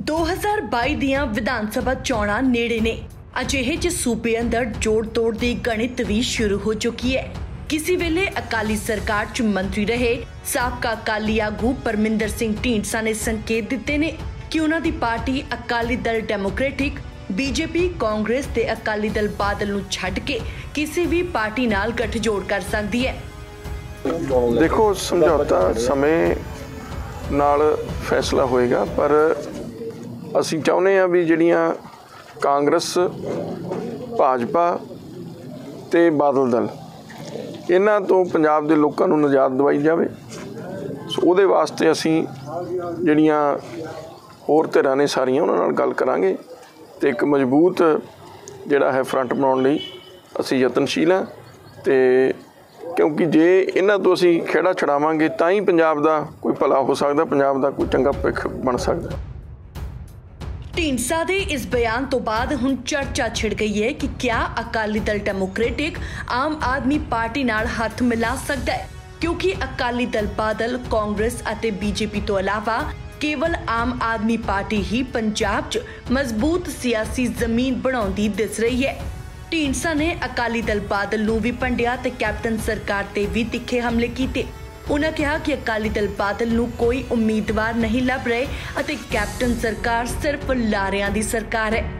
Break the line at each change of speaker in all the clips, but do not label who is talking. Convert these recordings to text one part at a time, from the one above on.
2022 ਦੀਆਂ ਵਿਧਾਨ ਸਭਾ ਚੋਣਾਂ ਨੇੜੇ ਨੇ। ਅਜਿਹੇ 'ਚ ਸੂਬੇ ਅੰਦਰ ਜੋੜ ਤੋੜ ਦੀ ਗਣਿਤ ਵੀ ਸ਼ੁਰੂ ਹੋ ਚੁੱਕੀ ਹੈ। ਕਿਸੇ ਵੇਲੇ ਅਕਾਲੀ ਸਰਕਾਰ 'ਚ ਮੰਤਰੀ ਰਹੇ ਸਾਬਕਾ ਅਕਾਲੀ ਆਗੂ ਪਰਮਿੰਦਰ ਸਿੰਘ ਢੀਂਡਸਾ ਨੇ ਸੰਕੇਤ ਦਿੱਤੇ ਨੇ ਕਿ ਉਹਨਾਂ ਦੀ party Akali Dal democratic BJP Congress ते अकाली दल बादल नूं छड्ड के किसी भी पार्टी नाल गठजोड़ कर सकती है।
देखो समझौता समय नाल फैसला होएगा, पर असीं चाहुंदे आ भी जिहड़ियां कांग्रेस भाजपा ते बादल दल इन्हां तो पंजाब दे लोकां नूं निजात दवाई जावे। सो उहदे वास्ते असीं जिहड़ियां होर धिरां ने सारियां उहनां नाल गल करांगे ते एक मजबूत जिहड़ा है फ्रंट बनाउण लई असीं यतनशील हां। ते क्योंकि जे इन्हां तो असीं खेड़ा छड़ावांगे तां ही पंजाब दा कोई भला हो सकदा, पंजाब दा कोई चंगा भविख बन सकदा।
ਢੀਂਡਸਾ ਦੇ इस बयान तो बाद हुण चर्चा छिड़ गई है कि क्या अकाली दल डेमोक्रेटिक आम आदमी पार्टी नाल हथ मिला सकदा है, क्योंकि अकाली दल बादल कांग्रेस अते बीजेपी तो इलावा केवल आम आदमी पार्टी ही पंजाब च मजबूत सियासी जमीन बनाउंदी दिस रही है। ਢੀਂਡਸਾ ने अकाली दल बादल नूं भी भंडिया ते कैप्टन सरकार ते भी तिखे हमले कीते। उन्होंने कहा कि अकाली दल बादल नूं कोई उम्मीदवार नहीं लभ रहे अते कैप्टन सरकार सिर्फ लारियां दी सरकार है।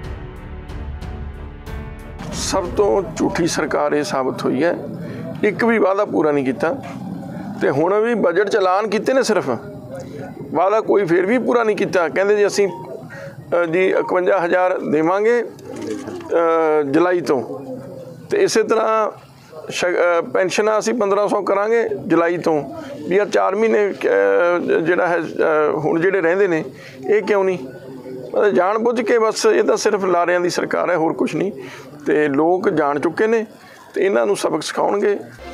सब तो झूठी सरकार ये साबित हुई है। एक भी वादा पूरा नहीं किया ते हुण भी बजट च ऐलान कीते ने, सिर्फ वादा कोई फिर भी पूरा नहीं किया। कहते जी असीं जी 51,000 देवांगे जुलाई तो, इस तरह पेंशन असीं 1500 करांगे जुलाई तो। भी 4 महीने जिहड़ा है हुण जिहड़े रहिंदे ने ये क्यों नहीं? मतलब जान बुझ के बस ये तो सिर्फ लारियां दी सरकार है, होर कुछ नहीं। ते लोग जान चुके ने ते इन्हां नूं सबक सिखाउणगे।